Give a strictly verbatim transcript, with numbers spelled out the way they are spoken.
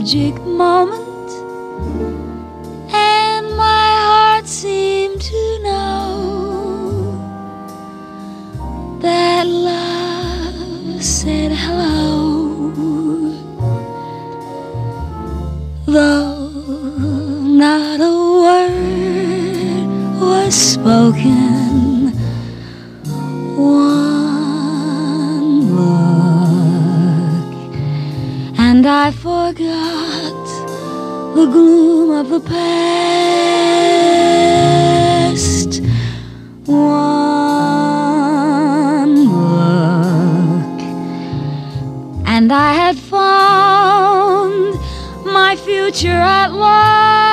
magic moment, and my heart seemed to know that love said hello, though not a word was spoken. One look, and I forgot the gloom of the past. One look, and I had found my future at last.